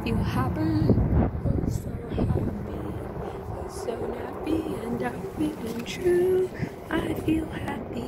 feel happy, oh so happy, oh so happy, and I'm feeling true. I feel happy,